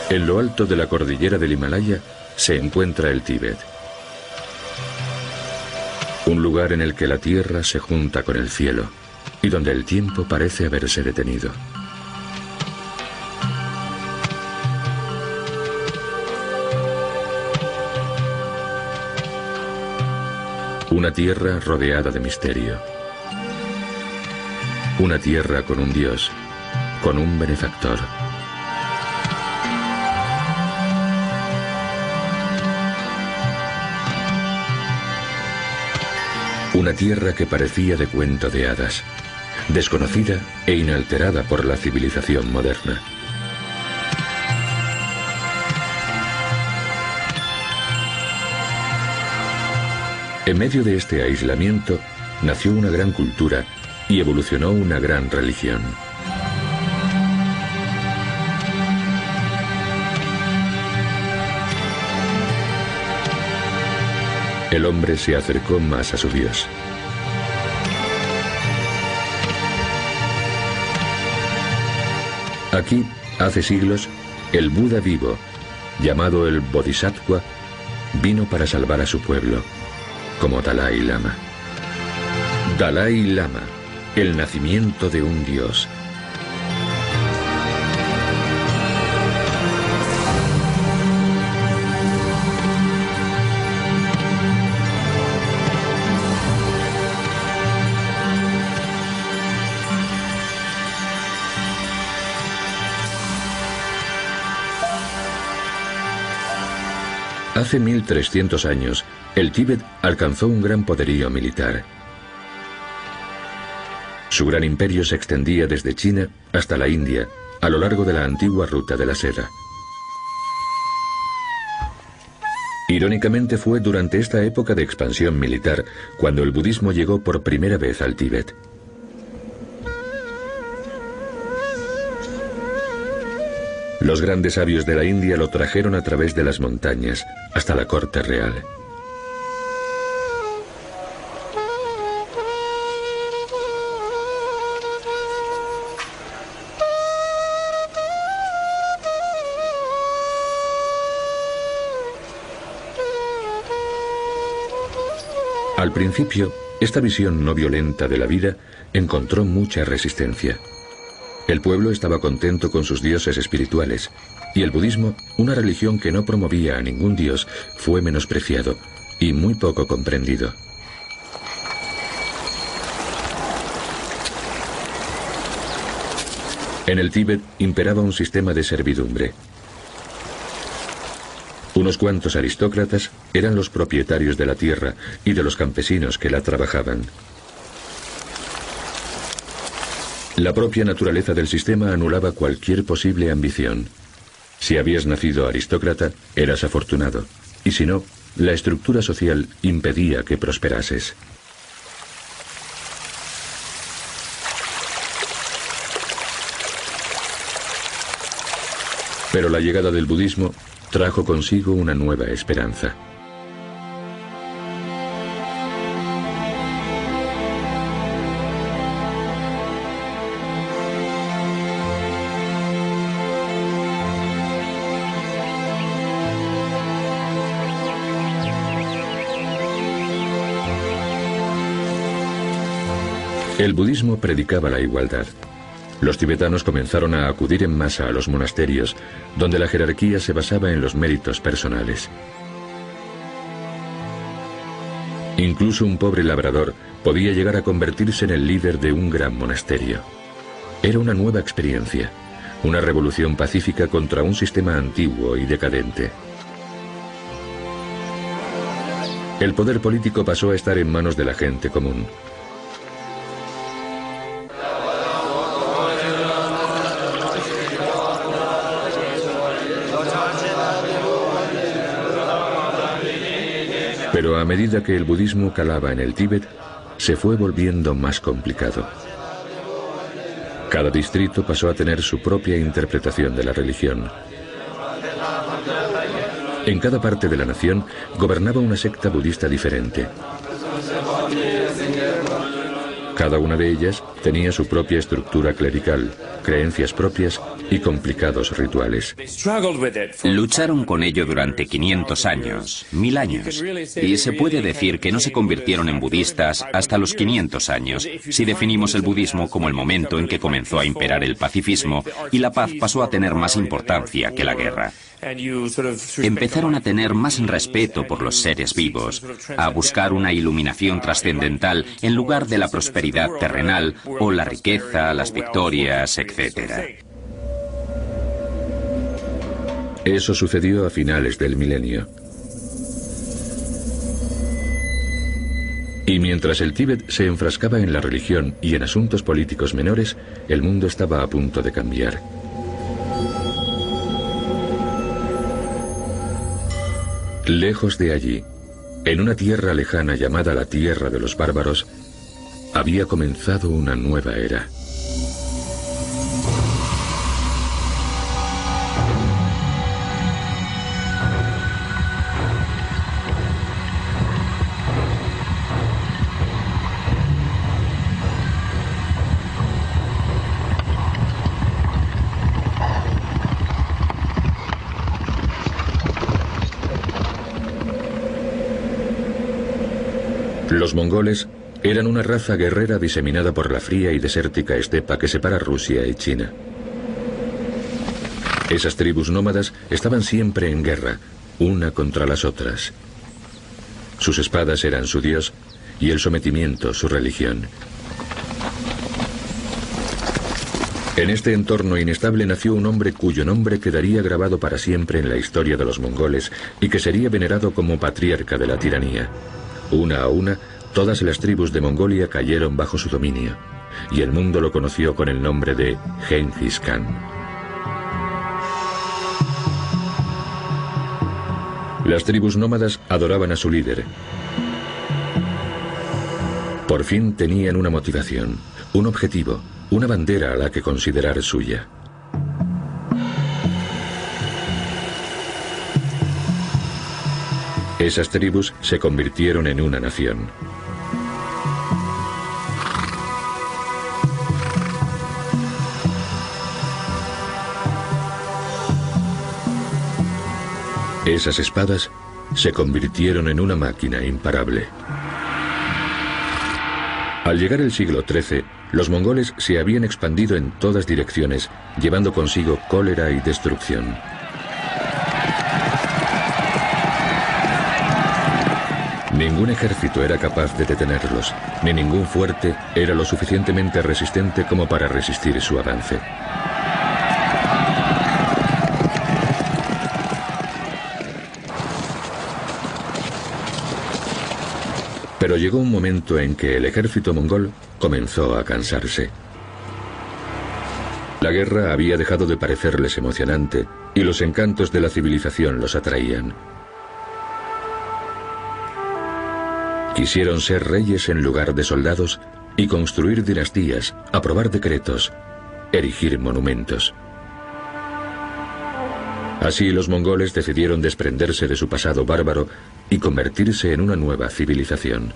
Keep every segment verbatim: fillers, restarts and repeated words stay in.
En lo alto de la cordillera del Himalaya se encuentra el Tíbet. Un lugar en el que la tierra se junta con el cielo y donde el tiempo parece haberse detenido. Una tierra rodeada de misterio. Una tierra con un dios, con un benefactor. Una tierra que parecía de cuento de hadas, desconocida e inalterada por la civilización moderna. En medio de este aislamiento nació una gran cultura y evolucionó una gran religión. El hombre se acercó más a su Dios. Aquí, hace siglos, el Buda vivo, llamado el Bodhisattva, vino para salvar a su pueblo, como Dalai Lama. Dalai Lama, el nacimiento de un dios. Hace mil trescientos años, el Tíbet alcanzó un gran poderío militar. Su gran imperio se extendía desde China hasta la India, a lo largo de la antigua ruta de la seda. Irónicamente, fue durante esta época de expansión militar cuando el budismo llegó por primera vez al Tíbet. Los grandes sabios de la India lo trajeron a través de las montañas hasta la corte real. Al principio, esta visión no violenta de la vida encontró mucha resistencia. El pueblo estaba contento con sus dioses espirituales, y el budismo, una religión que no promovía a ningún dios, fue menospreciado y muy poco comprendido. En el Tíbet imperaba un sistema de servidumbre. Unos cuantos aristócratas eran los propietarios de la tierra y de los campesinos que la trabajaban. La propia naturaleza del sistema anulaba cualquier posible ambición. Si habías nacido aristócrata, eras afortunado, y si no, la estructura social impedía que prosperases. Pero la llegada del budismo trajo consigo una nueva esperanza. El budismo predicaba la igualdad. Los tibetanos comenzaron a acudir en masa a los monasterios, donde la jerarquía se basaba en los méritos personales. Incluso un pobre labrador podía llegar a convertirse en el líder de un gran monasterio. Era una nueva experiencia, una revolución pacífica contra un sistema antiguo y decadente. El poder político pasó a estar en manos de la gente común. Pero a medida que el budismo calaba en el Tíbet, se fue volviendo más complicado. Cada distrito pasó a tener su propia interpretación de la religión. En cada parte de la nación gobernaba una secta budista diferente. Cada una de ellas tenía su propia estructura clerical, creencias propias y complicados rituales. Lucharon con ello durante quinientos años, mil años, y se puede decir que no se convirtieron en budistas hasta los quinientos años, si definimos el budismo como el momento en que comenzó a imperar el pacifismo y la paz pasó a tener más importancia que la guerra. Empezaron a tener más respeto por los seres vivos, a buscar una iluminación trascendental en lugar de la prosperidad terrenal o la riqueza, las victorias, etcétera. Eso sucedió a finales del milenio. Y mientras el Tíbet se enfrascaba en la religión y en asuntos políticos menores, el mundo estaba a punto de cambiar. Lejos de allí, en una tierra lejana llamada la Tierra de los Bárbaros, había comenzado una nueva era. Los mongoles eran una raza guerrera diseminada por la fría y desértica estepa que separa Rusia y China. Esas tribus nómadas estaban siempre en guerra, una contra las otras. Sus espadas eran su dios y el sometimiento su religión. En este entorno inestable nació un hombre cuyo nombre quedaría grabado para siempre en la historia de los mongoles y que sería venerado como patriarca de la tiranía. Una a una, todas las tribus de Mongolia cayeron bajo su dominio, y el mundo lo conoció con el nombre de Genghis Khan. Las tribus nómadas adoraban a su líder. Por fin tenían una motivación, un objetivo, una bandera a la que considerar suya. Esas tribus se convirtieron en una nación. Esas espadas se convirtieron en una máquina imparable. Al llegar el siglo trece, los mongoles se habían expandido en todas direcciones, llevando consigo cólera y destrucción. Ningún ejército era capaz de detenerlos, ni ningún fuerte era lo suficientemente resistente como para resistir su avance. Pero llegó un momento en que el ejército mongol comenzó a cansarse. La guerra había dejado de parecerles emocionante y los encantos de la civilización los atraían. Quisieron ser reyes en lugar de soldados y construir dinastías, aprobar decretos, erigir monumentos. Así los mongoles decidieron desprenderse de su pasado bárbaro y convertirse en una nueva civilización.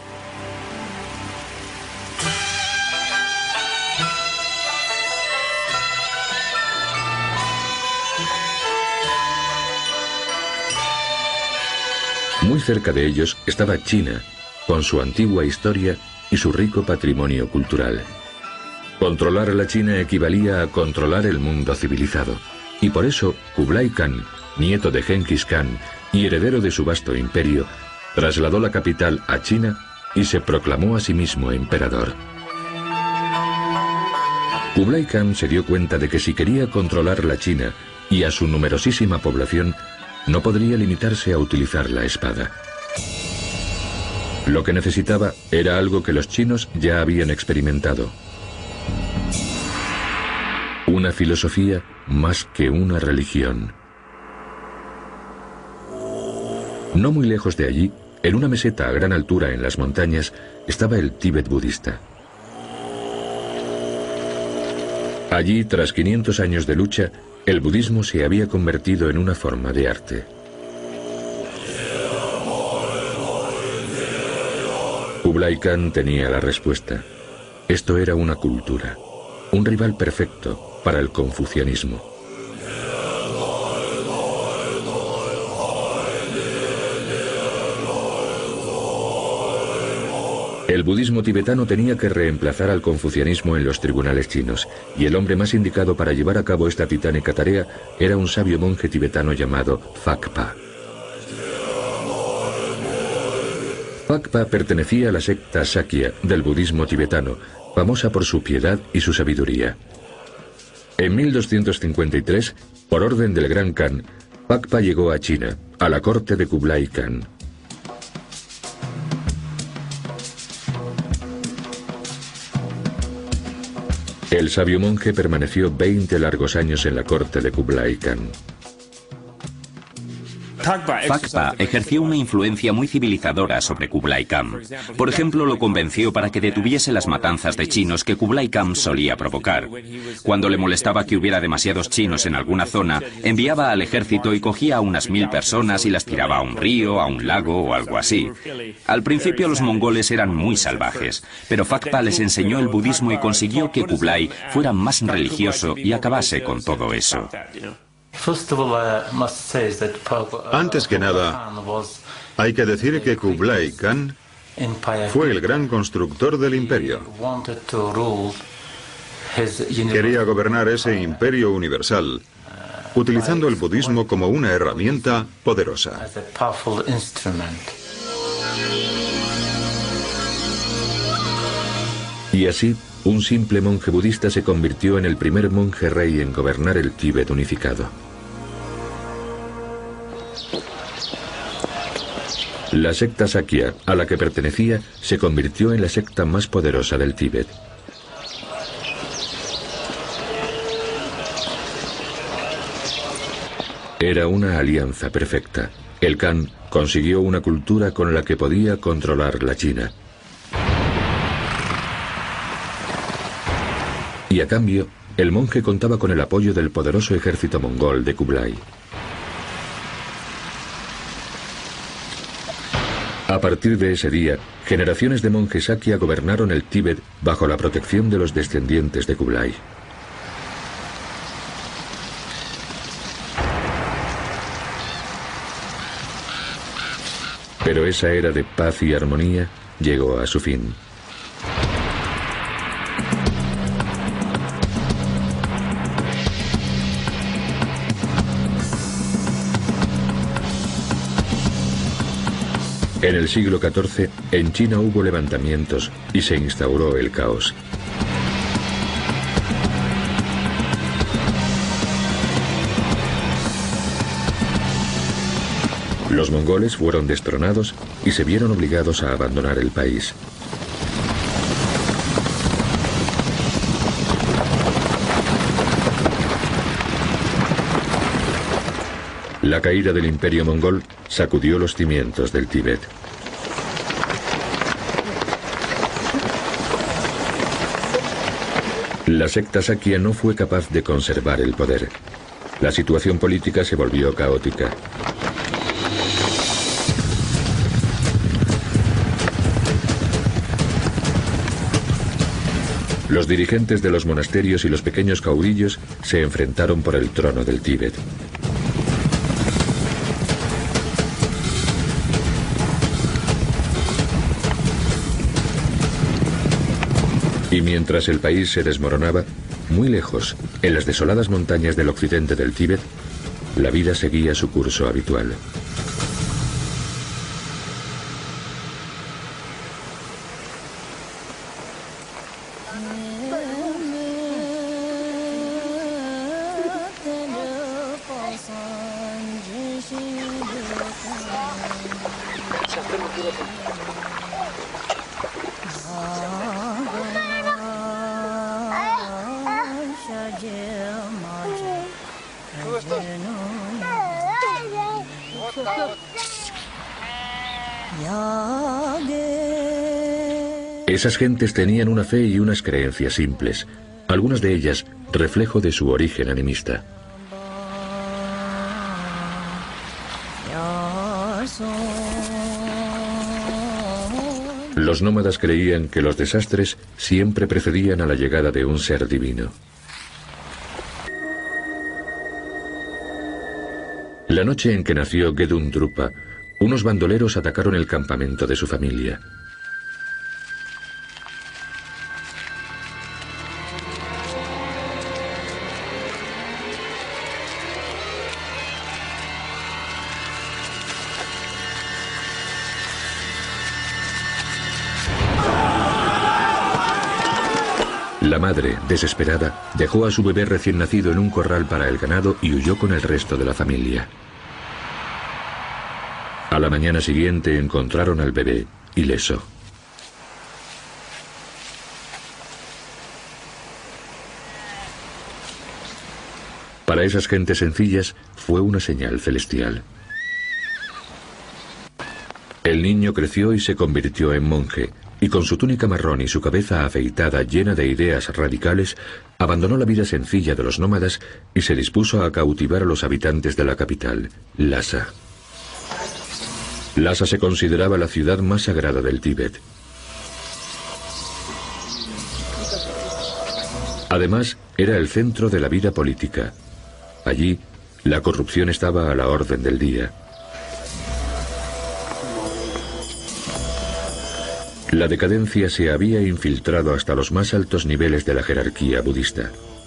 Muy cerca de ellos estaba China, con su antigua historia y su rico patrimonio cultural. Controlar a la China equivalía a controlar el mundo civilizado, y por eso Kublai Khan, nieto de Genghis Khan y heredero de su vasto imperio, trasladó la capital a China y se proclamó a sí mismo emperador. Kublai Khan se dio cuenta de que si quería controlar la China y a su numerosísima población, no podría limitarse a utilizar la espada. Lo que necesitaba era algo que los chinos ya habían experimentado. Una filosofía más que una religión. No muy lejos de allí, en una meseta a gran altura en las montañas, estaba el Tíbet budista. Allí, tras quinientos años de lucha, el budismo se había convertido en una forma de arte. Kublai Khan tenía la respuesta. Esto era una cultura, un rival perfecto para el confucianismo. El budismo tibetano tenía que reemplazar al confucianismo en los tribunales chinos, y el hombre más indicado para llevar a cabo esta titánica tarea era un sabio monje tibetano llamado Phakpa. Phakpa pertenecía a la secta Sakya del budismo tibetano, famosa por su piedad y su sabiduría. En mil doscientos cincuenta y tres, por orden del Gran Khan, Phakpa llegó a China, a la corte de Kublai Khan. El sabio monje permaneció veinte largos años en la corte de Kublai Khan. Phakpa ejerció una influencia muy civilizadora sobre Kublai Khan. Por ejemplo, lo convenció para que detuviese las matanzas de chinos que Kublai Khan solía provocar. Cuando le molestaba que hubiera demasiados chinos en alguna zona, enviaba al ejército y cogía a unas mil personas y las tiraba a un río, a un lago o algo así. Al principio los mongoles eran muy salvajes, pero Phakpa les enseñó el budismo y consiguió que Kublai fuera más religioso y acabase con todo eso. Antes que nada, hay que decir que Kublai Khan fue el gran constructor del imperio. Quería gobernar ese imperio universal, utilizando el budismo como una herramienta poderosa. Y así, un simple monje budista se convirtió en el primer monje rey en gobernar el Tíbet unificado. La secta Sakya, a la que pertenecía, se convirtió en la secta más poderosa del Tíbet. Era una alianza perfecta. El Khan consiguió una cultura con la que podía controlar la China. Y a cambio, el monje contaba con el apoyo del poderoso ejército mongol de Kublai. A partir de ese día, generaciones de monjes Sakya gobernaron el Tíbet bajo la protección de los descendientes de Kublai. Pero esa era de paz y armonía llegó a su fin. En el siglo catorce, en China hubo levantamientos y se instauró el caos. Los mongoles fueron destronados y se vieron obligados a abandonar el país. La caída del imperio mongol sacudió los cimientos del Tíbet. La secta Sakya no fue capaz de conservar el poder. La situación política se volvió caótica. Los dirigentes de los monasterios y los pequeños caudillos se enfrentaron por el trono del Tíbet. Y mientras el país se desmoronaba, muy lejos, en las desoladas montañas del occidente del Tíbet, la vida seguía su curso habitual. Esas gentes tenían una fe y unas creencias simples, algunas de ellas reflejo de su origen animista. Los nómadas creían que los desastres siempre precedían a la llegada de un ser divino. La noche en que nació Gedung Drupa, unos bandoleros atacaron el campamento de su familia. La madre, desesperada, dejó a su bebé recién nacido en un corral para el ganado y huyó con el resto de la familia. A la mañana siguiente encontraron al bebé ileso. Para esas gentes sencillas fue una señal celestial. El niño creció y se convirtió en monje, y con su túnica marrón y su cabeza afeitada llena de ideas radicales, abandonó la vida sencilla de los nómadas y se dispuso a cautivar a los habitantes de la capital, Lhasa. Lhasa se consideraba la ciudad más sagrada del Tíbet. Además, era el centro de la vida política. Allí, la corrupción estaba a la orden del día. La decadencia se había infiltrado hasta los más altos niveles de la jerarquía budista.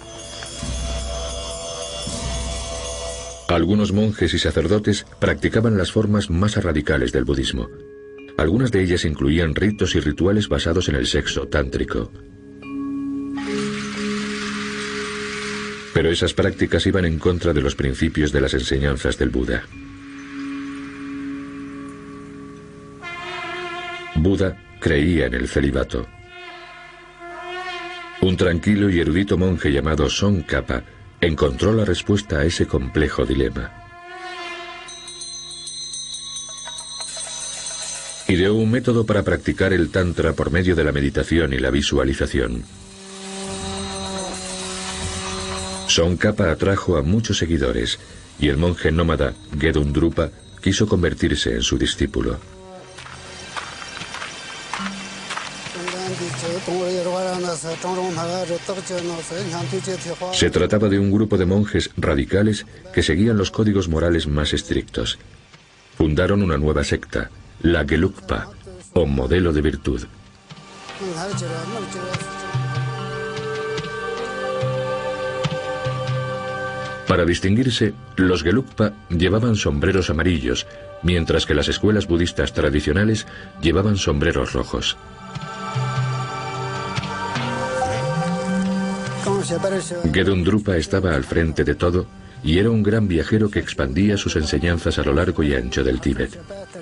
Algunos monjes y sacerdotes practicaban las formas más radicales del budismo. Algunas de ellas incluían ritos y rituales basados en el sexo tántrico. Pero esas prácticas iban en contra de los principios de las enseñanzas del Buda. Buda creía en el celibato. Un tranquilo y erudito monje llamado Tsongkhapa encontró la respuesta a ese complejo dilema. Ideó un método para practicar el tantra por medio de la meditación y la visualización. Tsongkhapa atrajo a muchos seguidores y el monje nómada Gedung Drupa quiso convertirse en su discípulo. Se trataba de un grupo de monjes radicales que seguían los códigos morales más estrictos. Fundaron una nueva secta, la Gelugpa, o modelo de virtud. Para distinguirse, los Gelugpa llevaban sombreros amarillos, mientras que las escuelas budistas tradicionales llevaban sombreros rojos. Gedung Drupa estaba al frente de todo y era un gran viajero que expandía sus enseñanzas a lo largo y ancho del Tíbet.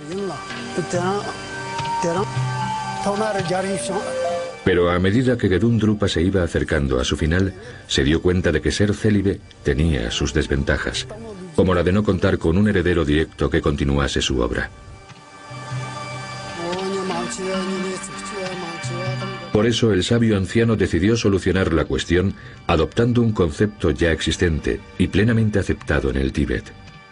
Pero a medida que Gedung Drupa se iba acercando a su final, se dio cuenta de que ser célibe tenía sus desventajas, como la de no contar con un heredero directo que continuase su obra. Por eso el sabio anciano decidió solucionar la cuestión adoptando un concepto ya existente y plenamente aceptado en el Tíbet.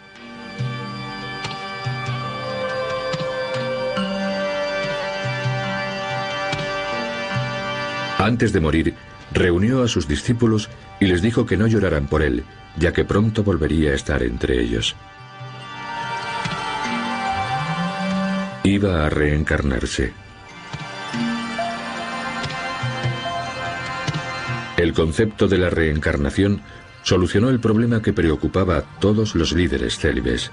Antes de morir, reunió a sus discípulos y les dijo que no lloraran por él, ya que pronto volvería a estar entre ellos. Iba a reencarnarse. El concepto de la reencarnación solucionó el problema que preocupaba a todos los líderes célibes.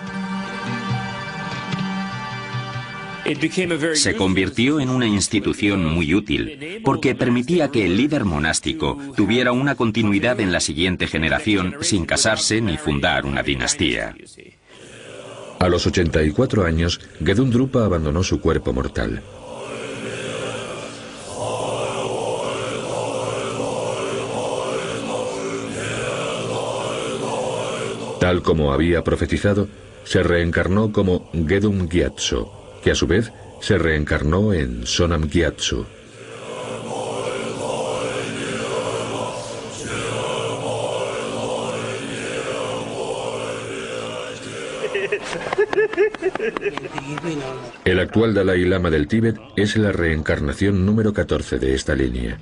Se convirtió en una institución muy útil, porque permitía que el líder monástico tuviera una continuidad en la siguiente generación sin casarse ni fundar una dinastía. A los ochenta y cuatro años, Gedung Drupa abandonó su cuerpo mortal. Tal como había profetizado, se reencarnó como Gedung Gyatso, que a su vez se reencarnó en Sonam Gyatso. El actual Dalai Lama del Tíbet es la reencarnación número catorce de esta línea.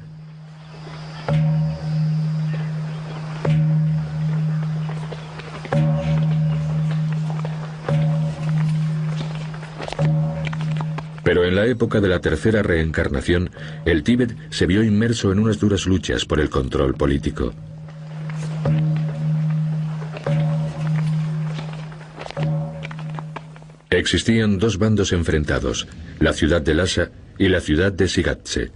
Pero en la época de la tercera reencarnación, el Tíbet se vio inmerso en unas duras luchas por el control político. Existían dos bandos enfrentados, la ciudad de Lhasa y la ciudad de Shigatse.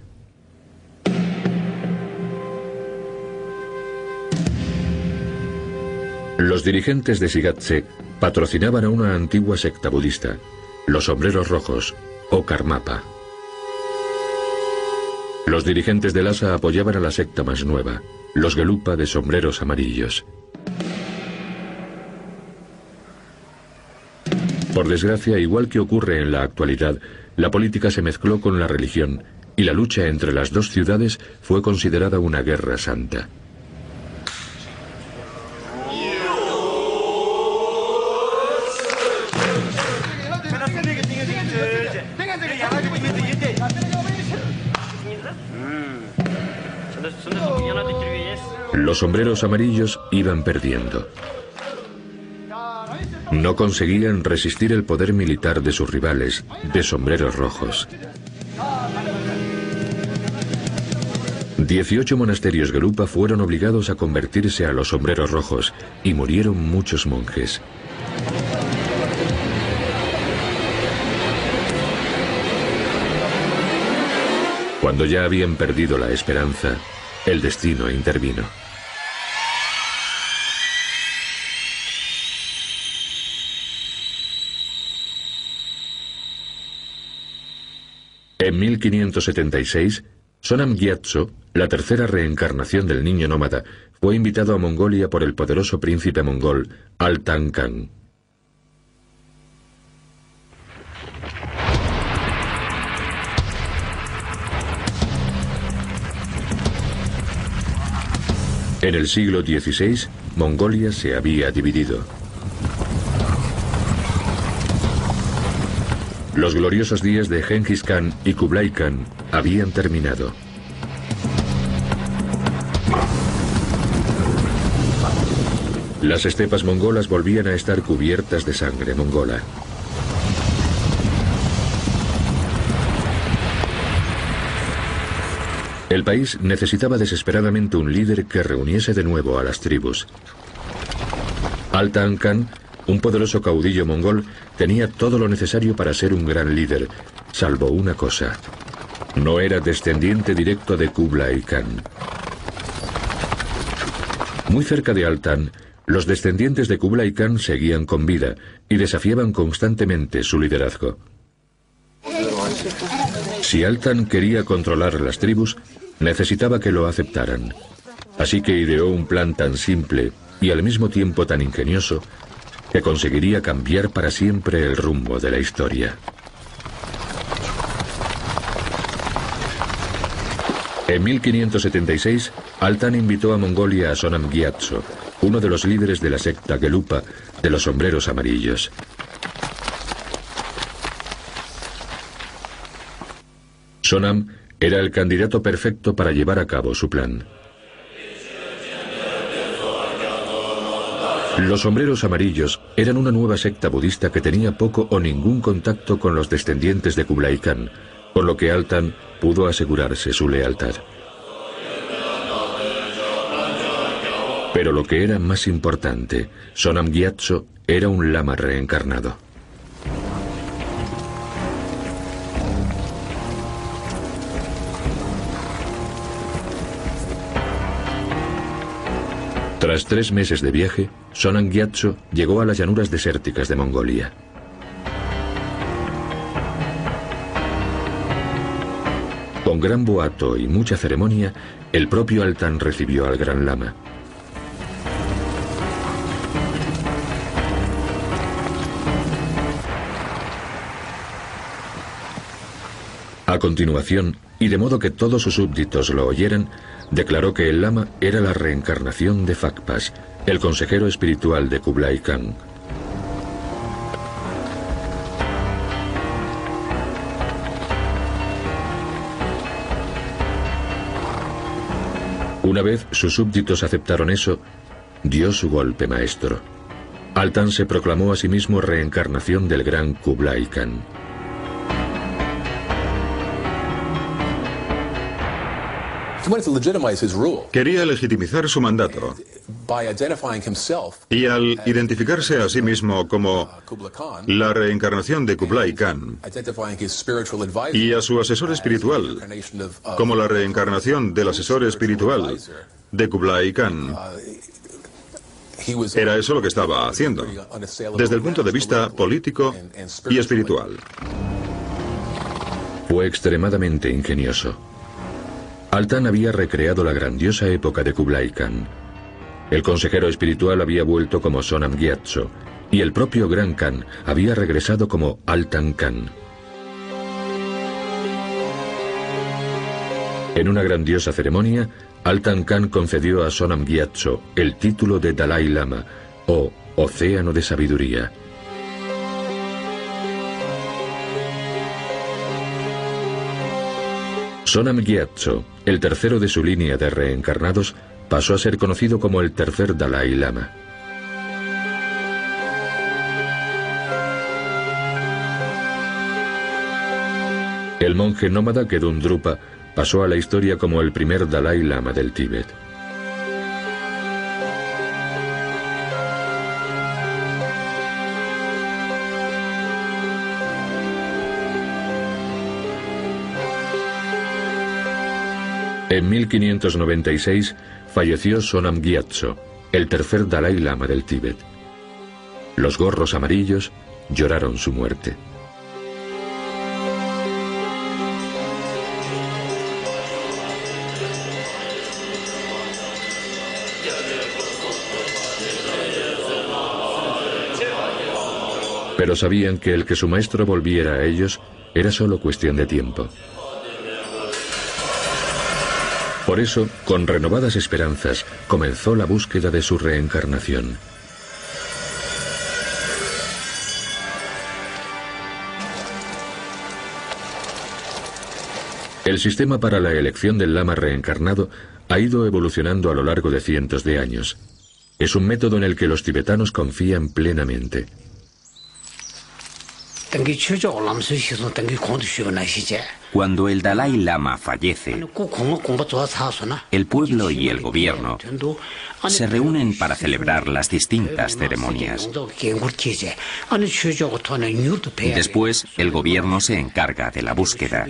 Los dirigentes de Shigatse patrocinaban a una antigua secta budista, los Sombreros Rojos, o Karmapa. Los dirigentes de Lhasa apoyaban a la secta más nueva, los Gelupa de Sombreros Amarillos. Por desgracia, igual que ocurre en la actualidad, la política se mezcló con la religión y la lucha entre las dos ciudades fue considerada una guerra santa. Los Sombreros Amarillos iban perdiendo. No conseguían resistir el poder militar de sus rivales, de Sombreros Rojos. Dieciocho monasterios Gelupa fueron obligados a convertirse a los Sombreros Rojos y murieron muchos monjes. Cuando ya habían perdido la esperanza, el destino intervino. En mil quinientos setenta y seis, Sonam Gyatso, la tercera reencarnación del niño nómada, fue invitado a Mongolia por el poderoso príncipe mongol, Altan Khan. En el siglo dieciséis, Mongolia se había dividido. Los gloriosos días de Genghis Khan y Kublai Khan habían terminado. Las estepas mongolas volvían a estar cubiertas de sangre mongola. El país necesitaba desesperadamente un líder que reuniese de nuevo a las tribus. Altan Khan, un poderoso caudillo mongol, tenía todo lo necesario para ser un gran líder, salvo una cosa: no era descendiente directo de Kublai Khan. Muy cerca de Altan, los descendientes de Kublai Khan seguían con vida y desafiaban constantemente su liderazgo. Si Altan quería controlar las tribus, necesitaba que lo aceptaran. Así que ideó un plan tan simple y al mismo tiempo tan ingenioso que conseguiría cambiar para siempre el rumbo de la historia. En mil quinientos setenta y seis, Altan invitó a Mongolia a Sonam Gyatso, uno de los líderes de la secta Gelupa de los Sombreros Amarillos. Sonam era el candidato perfecto para llevar a cabo su plan. Los Sombreros Amarillos eran una nueva secta budista que tenía poco o ningún contacto con los descendientes de Kublai Khan, por lo que Altan pudo asegurarse su lealtad. Pero lo que era más importante, Sonam Gyatso era un lama reencarnado. Tras tres meses de viaje, Sonam Gyatso llegó a las llanuras desérticas de Mongolia. Con gran boato y mucha ceremonia, el propio Altan recibió al Gran Lama. A continuación, y de modo que todos sus súbditos lo oyeran, declaró que el lama era la reencarnación de Fakpas, el consejero espiritual de Kublai Khan. Una vez sus súbditos aceptaron eso, dio su golpe maestro. Altan se proclamó a sí mismo reencarnación del gran Kublai Khan. Quería legitimizar su mandato. Y al identificarse a sí mismo como la reencarnación de Kublai Khan y a su asesor espiritual como la reencarnación del asesor espiritual de Kublai Khan, era eso lo que estaba haciendo, desde el punto de vista político y espiritual. Fue extremadamente ingenioso. Altan había recreado la grandiosa época de Kublai Khan. El consejero espiritual había vuelto como Sonam Gyatso, y el propio Gran Khan había regresado como Altan Khan. En una grandiosa ceremonia, Altan Khan concedió a Sonam Gyatso el título de Dalai Lama, o Océano de Sabiduría. Sonam Gyatso, el tercero de su línea de reencarnados, pasó a ser conocido como el tercer Dalai Lama. El monje nómada Kedun Drupa pasó a la historia como el primer Dalai Lama del Tíbet. En mil quinientos noventa y seis falleció Sonam Gyatso, el tercer Dalai Lama del Tíbet. Los gorros amarillos lloraron su muerte. Pero sabían que el que su maestro volviera a ellos era solo cuestión de tiempo. Por eso, con renovadas esperanzas, comenzó la búsqueda de su reencarnación. El sistema para la elección del lama reencarnado ha ido evolucionando a lo largo de cientos de años. Es un método en el que los tibetanos confían plenamente. Cuando el Dalai Lama fallece, el pueblo y el gobierno se reúnen para celebrar las distintas ceremonias. Después, el gobierno se encarga de la búsqueda.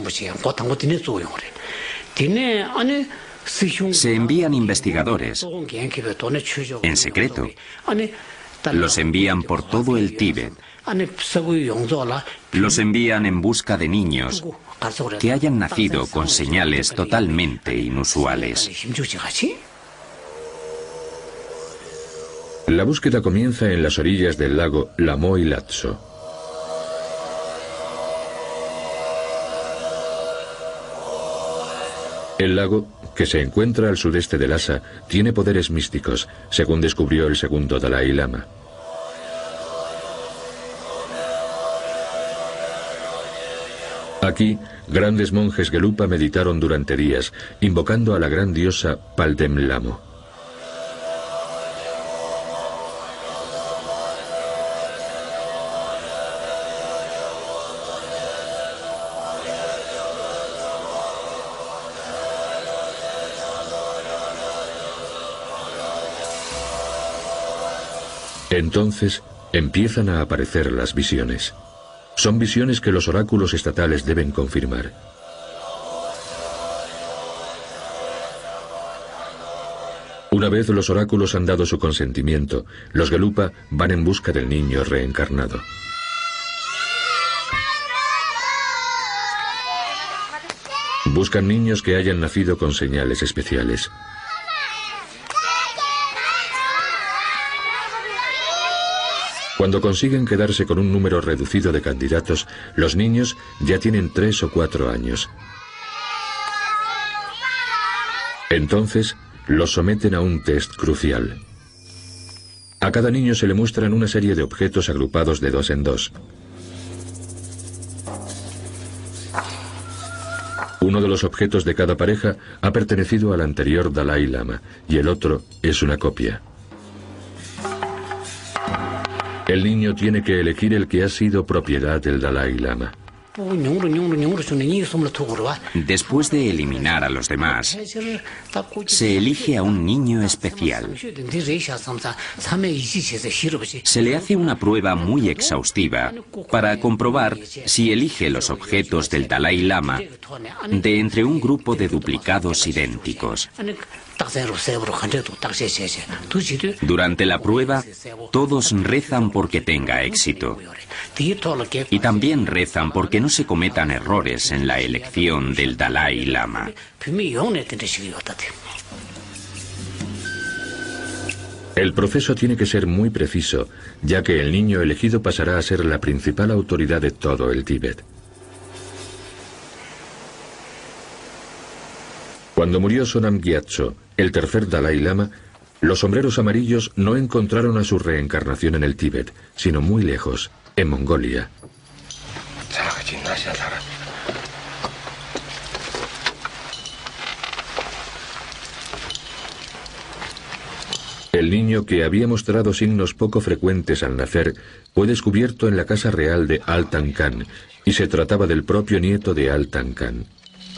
Se envían investigadores en secreto. Los envían por todo el Tíbet. Los envían en busca de niños que hayan nacido con señales totalmente inusuales. La búsqueda comienza en las orillas del lago Lamoy Latso. El lago, que se encuentra al sudeste de Lhasa, tiene poderes místicos, según descubrió el segundo Dalai Lama. Aquí, grandes monjes Gelupa meditaron durante días, invocando a la gran diosa Paldem Lamo. Entonces empiezan a aparecer las visiones. Son visiones que los oráculos estatales deben confirmar. Una vez los oráculos han dado su consentimiento, los Gelupa van en busca del niño reencarnado. Buscan niños que hayan nacido con señales especiales. Cuando consiguen quedarse con un número reducido de candidatos, los niños ya tienen tres o cuatro años. Entonces, los someten a un test crucial. A cada niño se le muestran una serie de objetos agrupados de dos en dos. Un Uno de los objetos de cada pareja ha pertenecido al anterior Dalai Lama y el otro es una copia. El niño tiene que elegir el que ha sido propiedad del Dalai Lama. Después de eliminar a los demás, se elige a un niño especial. Se le hace una prueba muy exhaustiva para comprobar si elige los objetos del Dalai Lama de entre un grupo de duplicados idénticos. Durante la prueba, todos rezan porque tenga éxito. Y también rezan porque no se cometan errores en la elección del Dalai Lama. El proceso tiene que ser muy preciso, ya que el niño elegido pasará a ser la principal autoridad de todo el Tíbet. Cuando murió Sonam Gyatso, el tercer Dalai Lama, los sombreros amarillos no encontraron a su reencarnación en el Tíbet, sino muy lejos, en Mongolia. El niño, que había mostrado signos poco frecuentes al nacer, fue descubierto en la casa real de Altan Khan, y se trataba del propio nieto de Altan Khan.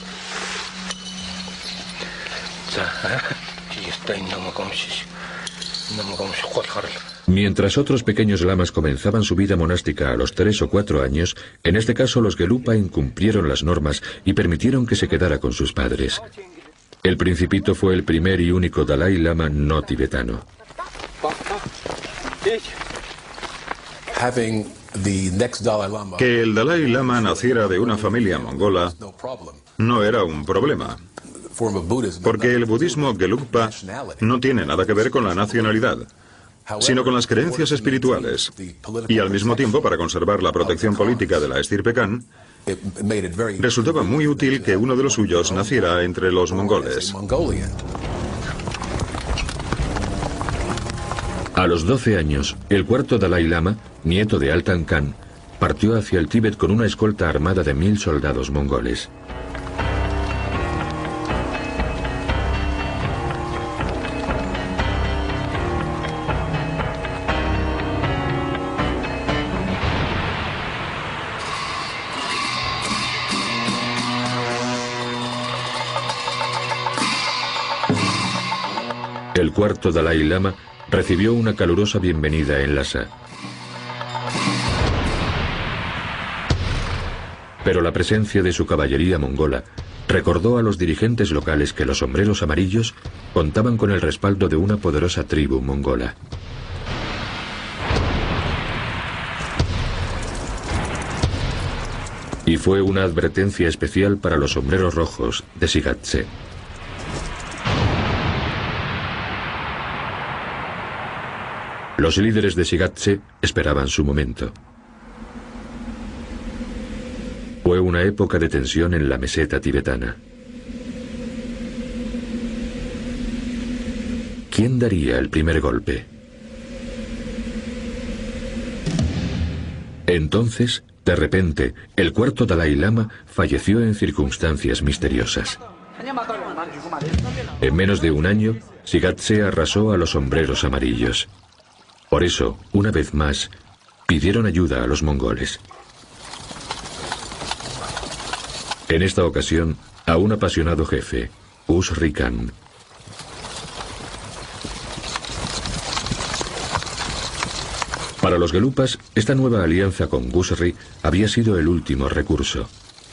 Mientras otros pequeños lamas comenzaban su vida monástica a los tres o cuatro años, en este caso los Gelupa incumplieron las normas y permitieron que se quedara con sus padres. El Principito fue el primer y único Dalai Lama no tibetano. Que el Dalai Lama naciera de una familia mongola no era un problema, porque el budismo Gelugpa no tiene nada que ver con la nacionalidad, sino con las creencias espirituales. Y al mismo tiempo, para conservar la protección política de la estirpe Khan, resultaba muy útil que uno de los suyos naciera entre los mongoles. A los doce años, el cuarto Dalai Lama, nieto de Altan Khan, partió hacia el Tíbet con una escolta armada de mil soldados mongoles. El cuarto Dalai Lama recibió una calurosa bienvenida en Lhasa. Pero la presencia de su caballería mongola recordó a los dirigentes locales que los sombreros amarillos contaban con el respaldo de una poderosa tribu mongola. Y fue una advertencia especial para los sombreros rojos de Sigatse. Los líderes de Sigatse esperaban su momento. Fue una época de tensión en la meseta tibetana. ¿Quién daría el primer golpe? Entonces, de repente, el cuarto Dalai Lama falleció en circunstancias misteriosas. En menos de un año, Sigatse arrasó a los sombreros amarillos. Por eso, una vez más, pidieron ayuda a los mongoles. En esta ocasión, a un apasionado jefe, Usri Khan. Para los Gelupas, esta nueva alianza con Gusri había sido el último recurso.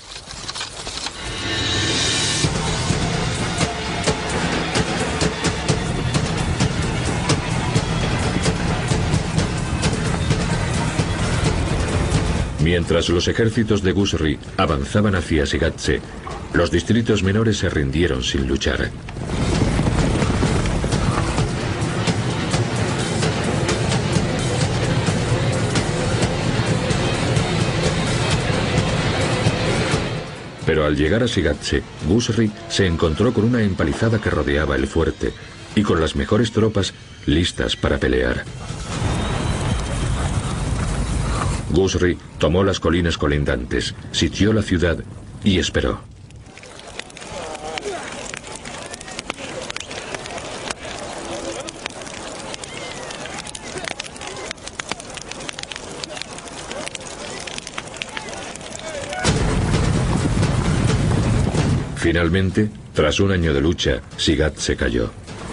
Mientras los ejércitos de Gusri avanzaban hacia Sigatse, los distritos menores se rindieron sin luchar. Pero al llegar a Sigatse, Gusri se encontró con una empalizada que rodeaba el fuerte y con las mejores tropas listas para pelear. Gusri tomó las colinas colindantes, sitió la ciudad y esperó. Finalmente, tras un año de lucha, Sigat se cayó.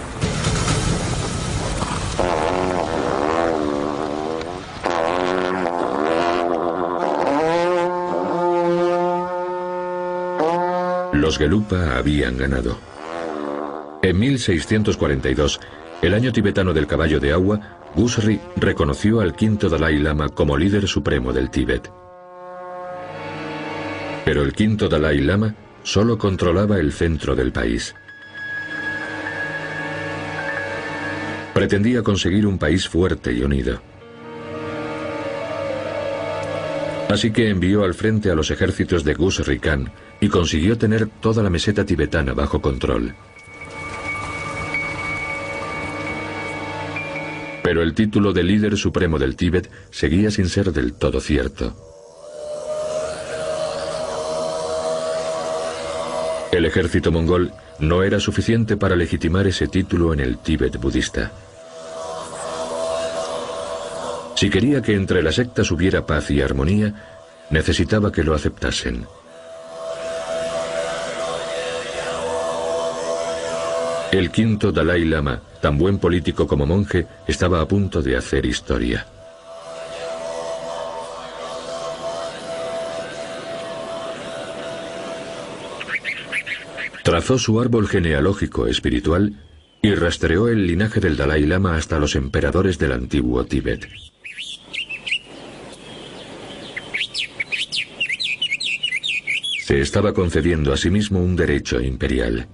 Los Gelupa habían ganado. En mil seiscientos cuarenta y dos, el año tibetano del caballo de agua, Gusri reconoció al quinto Dalai Lama como líder supremo del Tíbet. Pero el quinto Dalai Lama solo controlaba el centro del país. Pretendía conseguir un país fuerte y unido. Así que envió al frente a los ejércitos de Gusri Khan y consiguió tener toda la meseta tibetana bajo control. Pero el título de líder supremo del Tíbet seguía sin ser del todo cierto. El ejército mongol no era suficiente para legitimar ese título en el Tíbet budista. Si quería que entre las sectas hubiera paz y armonía, necesitaba que lo aceptasen. El quinto Dalai Lama, tan buen político como monje, estaba a punto de hacer historia. Trazó su árbol genealógico espiritual y rastreó el linaje del Dalai Lama hasta los emperadores del antiguo Tíbet. Se estaba concediendo a sí mismo un derecho imperial.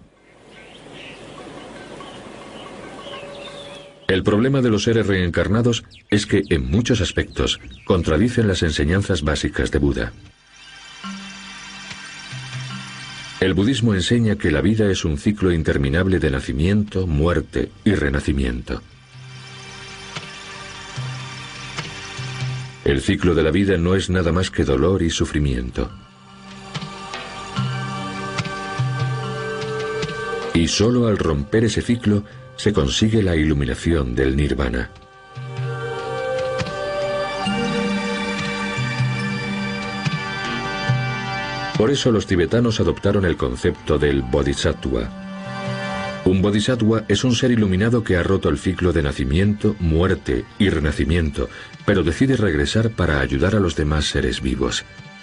El problema de los seres reencarnados es que, en muchos aspectos, contradicen las enseñanzas básicas de Buda. El budismo enseña que la vida es un ciclo interminable de nacimiento, muerte y renacimiento. El ciclo de la vida no es nada más que dolor y sufrimiento. Y solo al romper ese ciclo se consigue la iluminación del nirvana. Por eso los tibetanos adoptaron el concepto del bodhisattva. Un bodhisattva es un ser iluminado que ha roto el ciclo de nacimiento, muerte y renacimiento, pero decide regresar para ayudar a los demás seres vivos.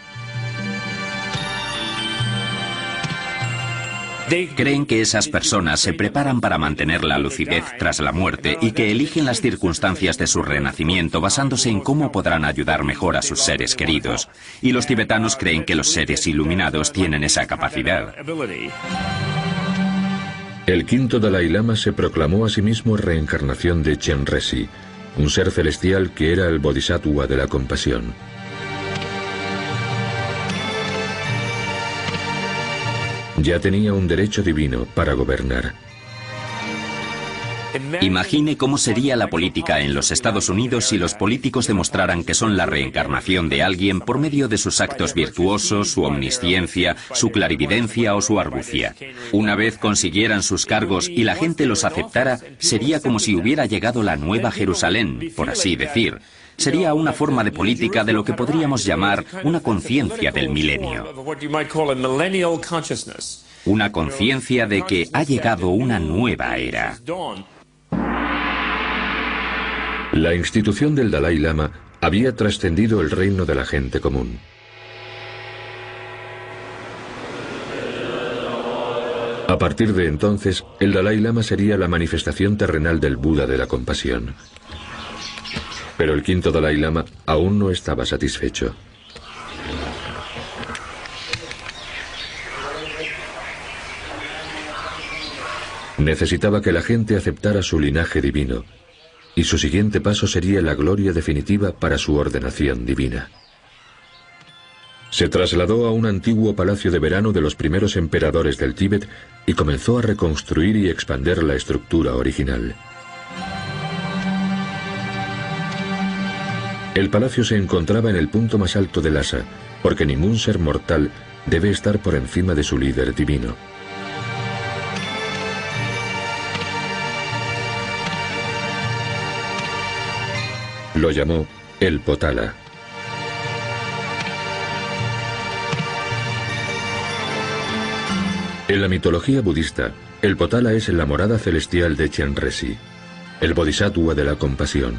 Creen que esas personas se preparan para mantener la lucidez tras la muerte y que eligen las circunstancias de su renacimiento basándose en cómo podrán ayudar mejor a sus seres queridos. Y los tibetanos creen que los seres iluminados tienen esa capacidad. El quinto Dalai Lama se proclamó a sí mismo reencarnación de Chenrezig, un ser celestial que era el bodhisattva de la compasión. Ya tenía un derecho divino para gobernar. Imagine cómo sería la política en los Estados Unidos si los políticos demostraran que son la reencarnación de alguien por medio de sus actos virtuosos, su omnisciencia, su clarividencia o su argucia. Una vez consiguieran sus cargos y la gente los aceptara, sería como si hubiera llegado la Nueva Jerusalén, por así decir. Sería una forma de política de lo que podríamos llamar una conciencia del milenio. Una conciencia de que ha llegado una nueva era. La institución del Dalai Lama había trascendido el reino de la gente común. A partir de entonces, el Dalai Lama sería la manifestación terrenal del Buda de la compasión. Pero el quinto Dalai Lama aún no estaba satisfecho. Necesitaba que la gente aceptara su linaje divino, y su siguiente paso sería la gloria definitiva para su ordenación divina. Se trasladó a un antiguo palacio de verano de los primeros emperadores del Tíbet y comenzó a reconstruir y expandir la estructura original. El palacio se encontraba en el punto más alto de Lhasa, porque ningún ser mortal debe estar por encima de su líder divino. Lo llamó el Potala. En la mitología budista, el Potala es la morada celestial de Chenresi, el bodhisattva de la compasión.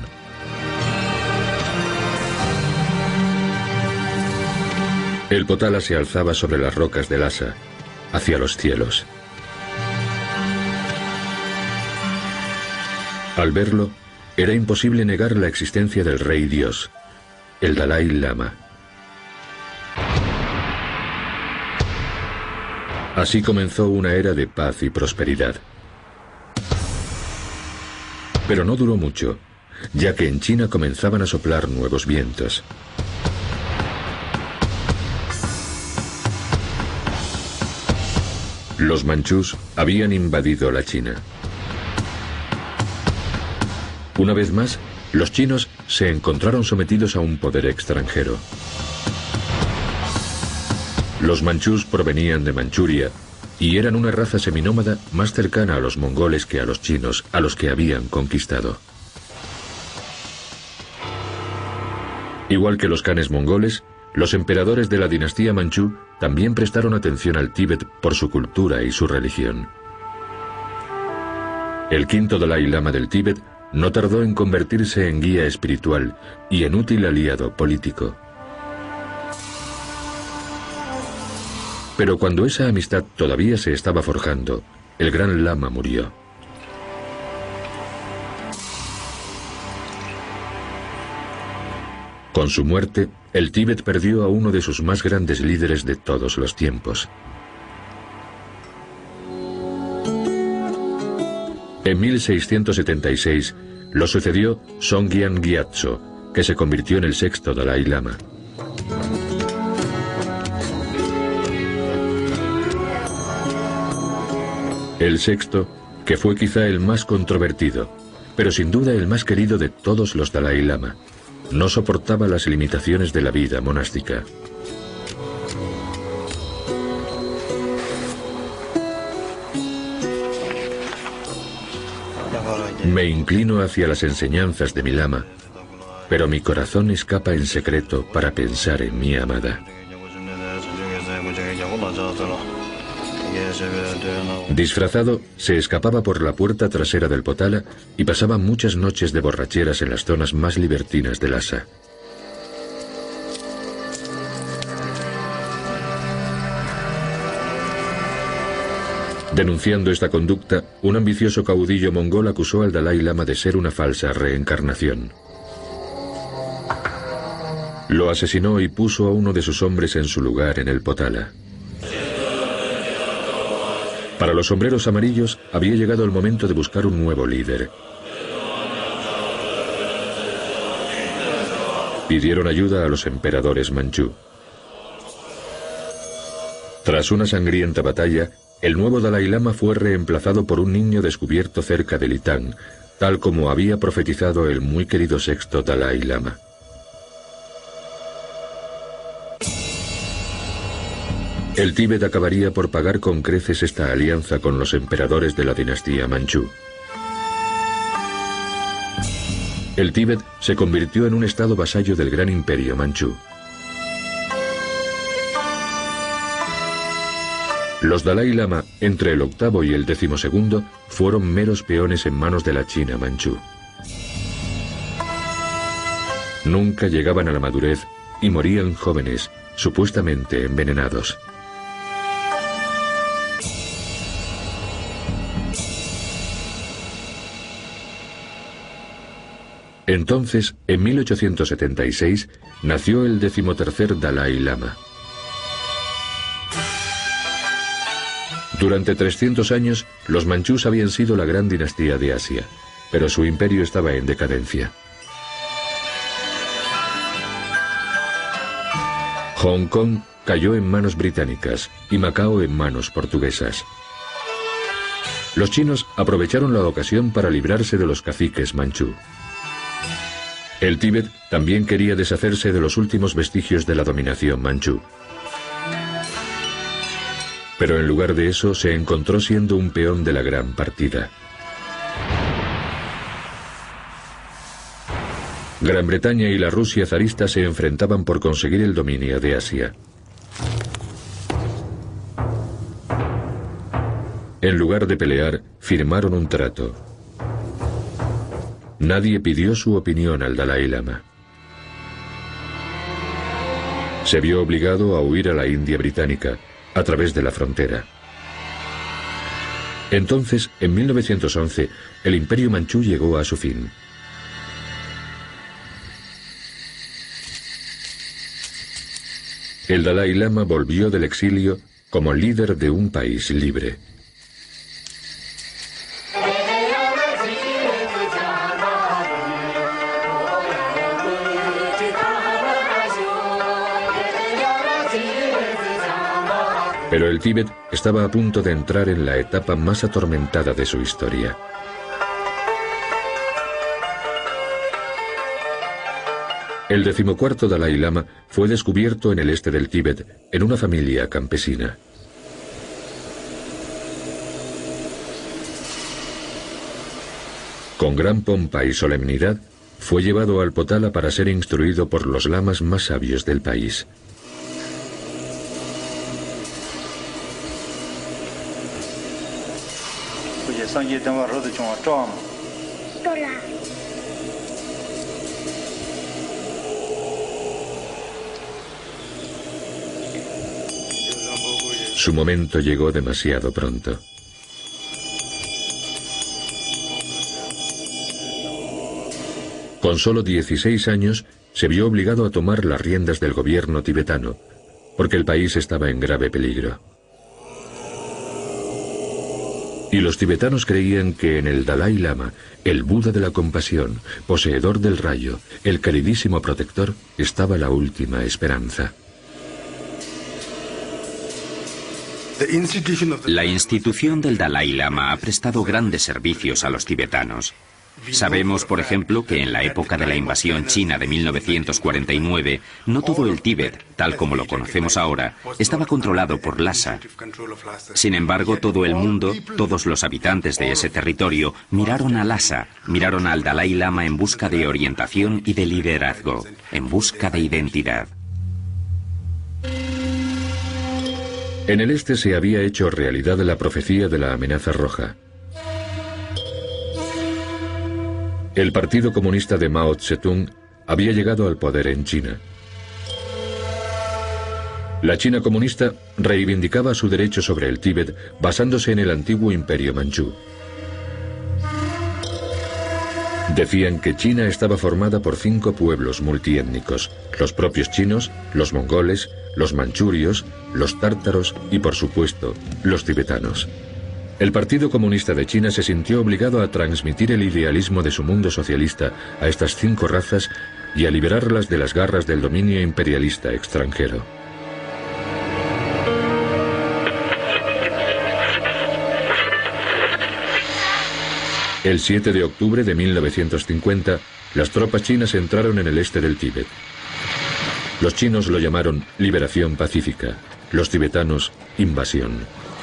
El Potala se alzaba sobre las rocas de Lhasa, hacia los cielos. Al verlo, era imposible negar la existencia del Rey Dios, el Dalai Lama. Así comenzó una era de paz y prosperidad. Pero no duró mucho, ya que en China comenzaban a soplar nuevos vientos. Los manchús habían invadido la China. Una vez más, los chinos se encontraron sometidos a un poder extranjero. Los manchús provenían de Manchuria y eran una raza seminómada más cercana a los mongoles que a los chinos, a los que habían conquistado. Igual que los khanes mongoles, los emperadores de la dinastía manchú también prestaron atención al Tíbet por su cultura y su religión. El quinto Dalai Lama del Tíbet no tardó en convertirse en guía espiritual y en útil aliado político. Pero cuando esa amistad todavía se estaba forjando, el gran lama murió. Con su muerte, el Tíbet perdió a uno de sus más grandes líderes de todos los tiempos. En mil seiscientos setenta y seis lo sucedió Songyan Gyatso, que se convirtió en el sexto Dalai Lama. El sexto, que fue quizá el más controvertido, pero sin duda el más querido de todos los Dalai Lama, no soportaba las limitaciones de la vida monástica. Me inclino hacia las enseñanzas de mi lama, pero mi corazón escapa en secreto para pensar en mi amada. Disfrazado, se escapaba por la puerta trasera del Potala y pasaba muchas noches de borracheras en las zonas más libertinas de Lhasa. Denunciando esta conducta, un ambicioso caudillo mongol acusó al Dalai Lama de ser una falsa reencarnación. Lo asesinó y puso a uno de sus hombres en su lugar en el Potala. Para los sombreros amarillos había llegado el momento de buscar un nuevo líder. Pidieron ayuda a los emperadores manchú. Tras una sangrienta batalla, el nuevo Dalai Lama fue reemplazado por un niño descubierto cerca de Litán, tal como había profetizado el muy querido sexto Dalai Lama. El Tíbet acabaría por pagar con creces esta alianza con los emperadores de la dinastía manchú. El Tíbet se convirtió en un estado vasallo del gran imperio manchú. Los Dalai Lama, entre el octavo y el decimosegundo, fueron meros peones en manos de la China manchú. Nunca llegaban a la madurez y morían jóvenes, supuestamente envenenados. Entonces, en mil ochocientos setenta y seis, nació el decimotercer Dalai Lama. Durante trescientos años, los manchús habían sido la gran dinastía de Asia, pero su imperio estaba en decadencia. Hong Kong cayó en manos británicas y Macao en manos portuguesas. Los chinos aprovecharon la ocasión para librarse de los caciques manchú. El Tíbet también quería deshacerse de los últimos vestigios de la dominación manchú. Pero en lugar de eso se encontró siendo un peón de la gran partida. Gran Bretaña y la Rusia zarista se enfrentaban por conseguir el dominio de Asia. En lugar de pelear, firmaron un trato. Nadie pidió su opinión al Dalai Lama. Se vio obligado a huir a la India británica, a través de la frontera. Entonces, en mil novecientos once, el Imperio Manchú llegó a su fin. El Dalai Lama volvió del exilio como líder de un país libre. Pero el Tíbet estaba a punto de entrar en la etapa más atormentada de su historia. El decimocuarto Dalai Lama fue descubierto en el este del Tíbet, en una familia campesina. Con gran pompa y solemnidad, fue llevado al Potala para ser instruido por los lamas más sabios del país. Su momento llegó demasiado pronto. Con solo dieciséis años, se vio obligado a tomar las riendas del gobierno tibetano, porque el país estaba en grave peligro. Y los tibetanos creían que en el Dalai Lama, el Buda de la compasión, poseedor del rayo, el queridísimo protector, estaba la última esperanza. La institución del Dalai Lama ha prestado grandes servicios a los tibetanos. Sabemos, por ejemplo, que en la época de la invasión china de mil novecientos cuarenta y nueve, no todo el Tíbet, tal como lo conocemos ahora, estaba controlado por Lhasa. Sin embargo, todo el mundo, todos los habitantes de ese territorio, miraron a Lhasa, miraron al Dalai Lama en busca de orientación y de liderazgo, en busca de identidad. En el este se había hecho realidad la profecía de la amenaza roja. El Partido Comunista de Mao Zedong había llegado al poder en China. La China comunista reivindicaba su derecho sobre el Tíbet basándose en el antiguo Imperio Manchú. Decían que China estaba formada por cinco pueblos multiétnicos: los propios chinos, los mongoles, los manchurios, los tártaros y, por supuesto, los tibetanos. El Partido Comunista de China se sintió obligado a transmitir el idealismo de su mundo socialista a estas cinco razas y a liberarlas de las garras del dominio imperialista extranjero. El siete de octubre de mil novecientos cincuenta, las tropas chinas entraron en el este del Tíbet. Los chinos lo llamaron liberación pacífica, los tibetanos invasión.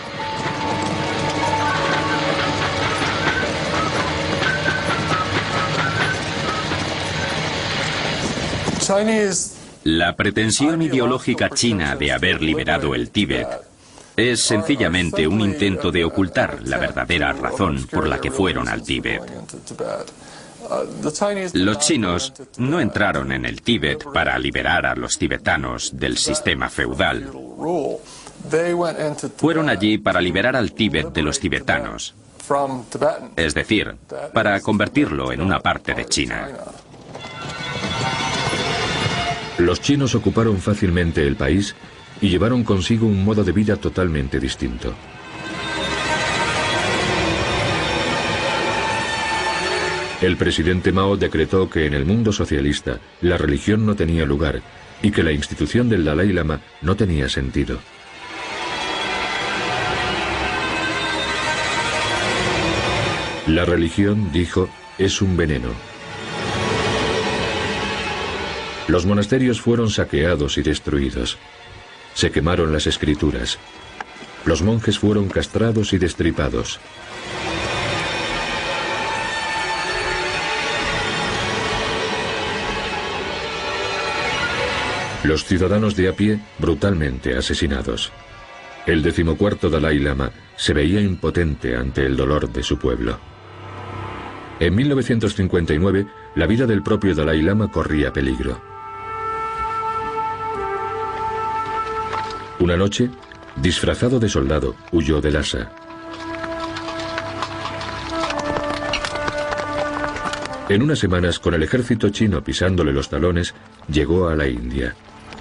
La pretensión ideológica china de haber liberado el Tíbet es sencillamente un intento de ocultar la verdadera razón por la que fueron al Tíbet. Los chinos no entraron en el Tíbet para liberar a los tibetanos del sistema feudal. Fueron allí para liberar al Tíbet de los tibetanos, es decir, para convertirlo en una parte de China. Los chinos ocuparon fácilmente el país y llevaron consigo un modo de vida totalmente distinto. El presidente Mao decretó que en el mundo socialista la religión no tenía lugar y que la institución del Dalai Lama no tenía sentido. La religión, dijo, es un veneno. Los monasterios fueron saqueados y destruidos. Se quemaron las escrituras. Los monjes fueron castrados y destripados. Los ciudadanos de a pie brutalmente asesinados. El decimocuarto Dalai Lama se veía impotente ante el dolor de su pueblo. En mil novecientos cincuenta y nueve, la vida del propio Dalai Lama corría peligro. Una noche, disfrazado de soldado, huyó de Lhasa. En unas semanas, con el ejército chino pisándole los talones, llegó a la India.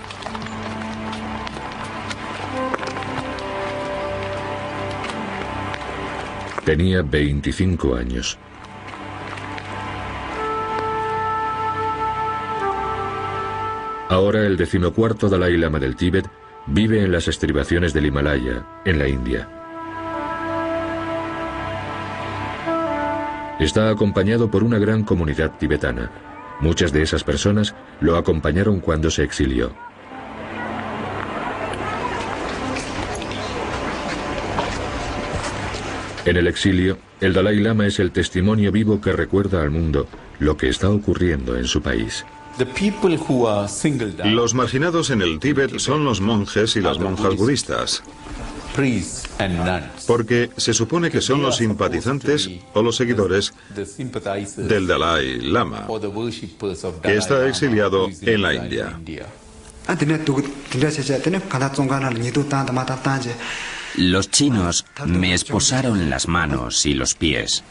Tenía veinticinco años. Ahora el decimocuarto Dalai Lama del Tíbet vive en las estribaciones del Himalaya, en la India. Está acompañado por una gran comunidad tibetana. Muchas de esas personas lo acompañaron cuando se exilió. En el exilio, el Dalai Lama es el testimonio vivo que recuerda al mundo lo que está ocurriendo en su país. Los marginados en el Tíbet son los monjes y las monjas budistas, porque se supone que son los simpatizantes o los seguidores del Dalai Lama, que está exiliado en la India. Los chinos me esposaron las manos y los pies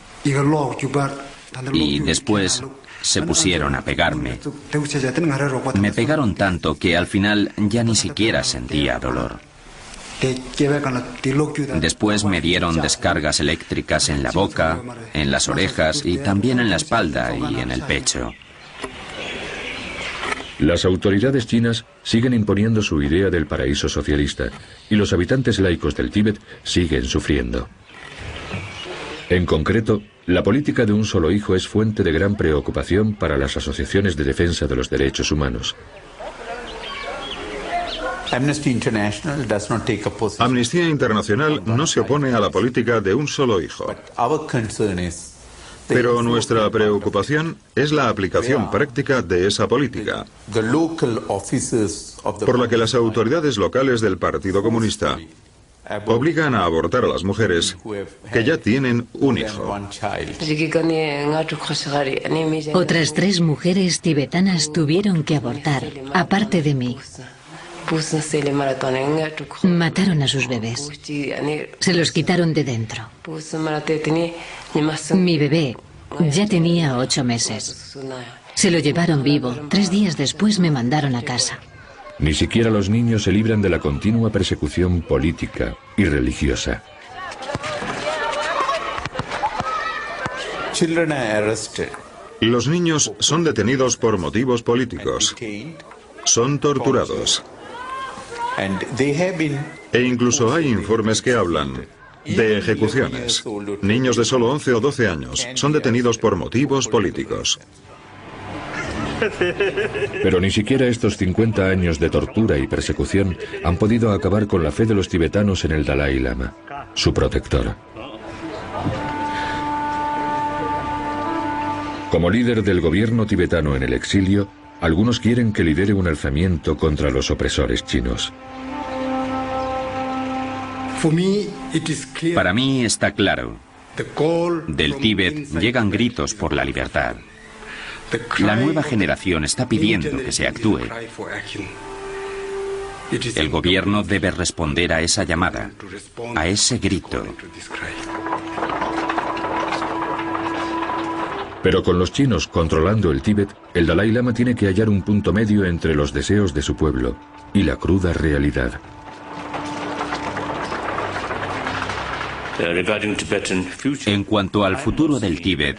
y después se pusieron a pegarme. Me pegaron tanto que al final ya ni siquiera sentía dolor. Después me dieron descargas eléctricas en la boca, en las orejas y también en la espalda y en el pecho. Las autoridades chinas siguen imponiendo su idea del paraíso socialista y los habitantes laicos del Tíbet siguen sufriendo. En concreto, la política de un solo hijo es fuente de gran preocupación para las asociaciones de defensa de los derechos humanos. Amnistía Internacional no se opone a la política de un solo hijo. Pero nuestra preocupación es la aplicación práctica de esa política, por la que las autoridades locales del Partido Comunista obligan a abortar a las mujeres que ya tienen un hijo. Otras tres mujeres tibetanas tuvieron que abortar, aparte de mí. Mataron a sus bebés. Se los quitaron de dentro. Mi bebé ya tenía ocho meses. Se lo llevaron vivo. Tres días después me mandaron a casa. Ni siquiera los niños se libran de la continua persecución política y religiosa. Los niños son detenidos por motivos políticos. Son torturados. E incluso hay informes que hablan de ejecuciones. Niños de solo once o doce años son detenidos por motivos políticos. Pero ni siquiera estos cincuenta años de tortura y persecución han podido acabar con la fe de los tibetanos en el Dalai Lama, su protector. Como líder del gobierno tibetano en el exilio, algunos quieren que lidere un alzamiento contra los opresores chinos. Para mí está claro. Del Tíbet llegan gritos por la libertad. La nueva generación está pidiendo que se actúe. El gobierno debe responder a esa llamada, a ese grito. Pero con los chinos controlando el Tíbet, el Dalai Lama tiene que hallar un punto medio entre los deseos de su pueblo y la cruda realidad. En cuanto al futuro del Tíbet,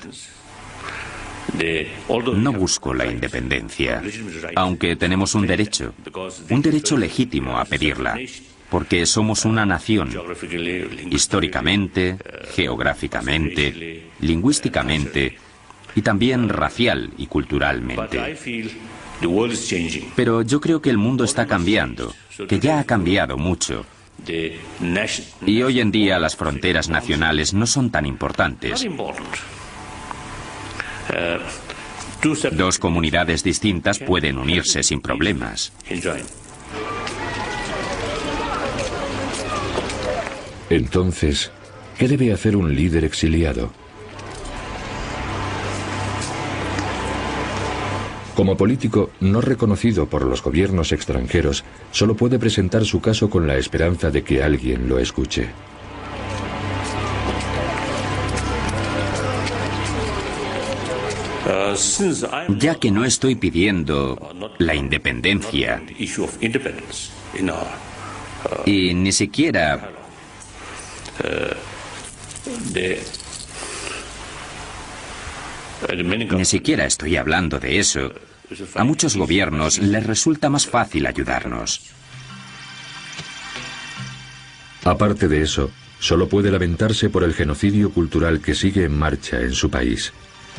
no busco la independencia, aunque tenemos un derecho, un derecho legítimo a pedirla, porque somos una nación, históricamente, geográficamente, lingüísticamente y también racial y culturalmente. Pero yo creo que el mundo está cambiando, que ya ha cambiado mucho. Y hoy en día las fronteras nacionales no son tan importantes. Dos comunidades distintas pueden unirse sin problemas. Entonces, ¿qué debe hacer un líder exiliado? Como político no reconocido por los gobiernos extranjeros, solo puede presentar su caso con la esperanza de que alguien lo escuche. Ya que no estoy pidiendo la independencia y ni siquiera ni siquiera estoy hablando de eso, a muchos gobiernos les resulta más fácil ayudarnos. Aparte de eso, solo puede lamentarse por el genocidio cultural que sigue en marcha en su país.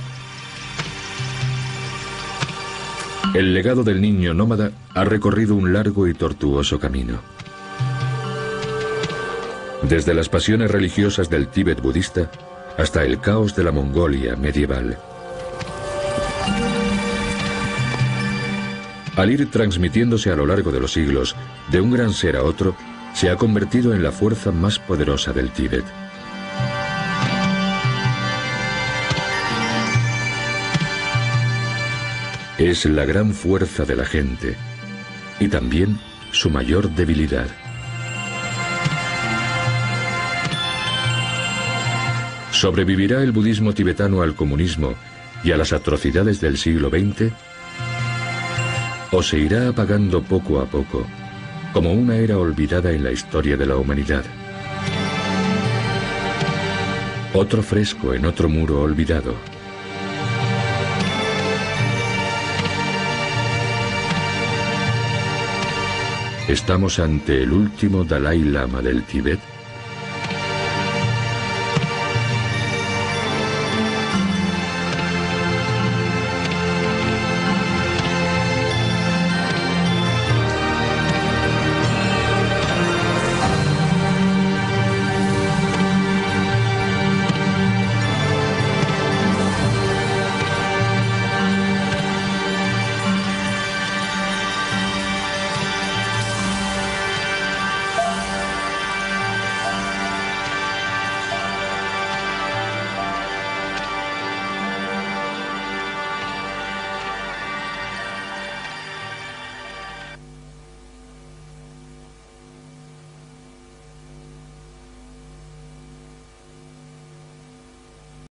El legado del niño nómada ha recorrido un largo y tortuoso camino. Desde las pasiones religiosas del Tíbet budista hasta el caos de la Mongolia medieval. Al ir transmitiéndose a lo largo de los siglos, de un gran ser a otro, se ha convertido en la fuerza más poderosa del Tíbet. Es la gran fuerza de la gente y también su mayor debilidad. ¿Sobrevivirá el budismo tibetano al comunismo y a las atrocidades del siglo veinte? ¿O se irá apagando poco a poco, como una era olvidada en la historia de la humanidad? Otro fresco en otro muro olvidado. ¿Estamos ante el último Dalai Lama del Tíbet?